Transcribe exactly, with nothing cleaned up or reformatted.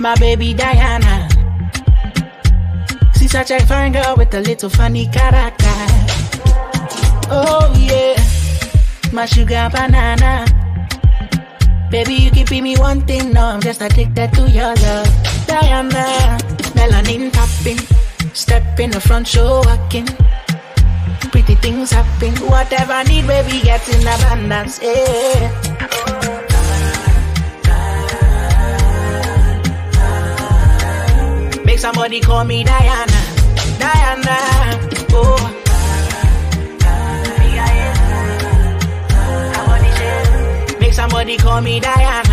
my baby Diana. She's such a fine girl with a little funny character. Oh yeah, my sugar banana. Baby, you can be me one thing, no, I'm just addicted to your love. Diana, melanin popping, step in the front, show walking. Pretty things happen, whatever I need, baby, get in abundance, yeah. Make somebody call me Diana, Diana, oh. Make somebody call me Diana.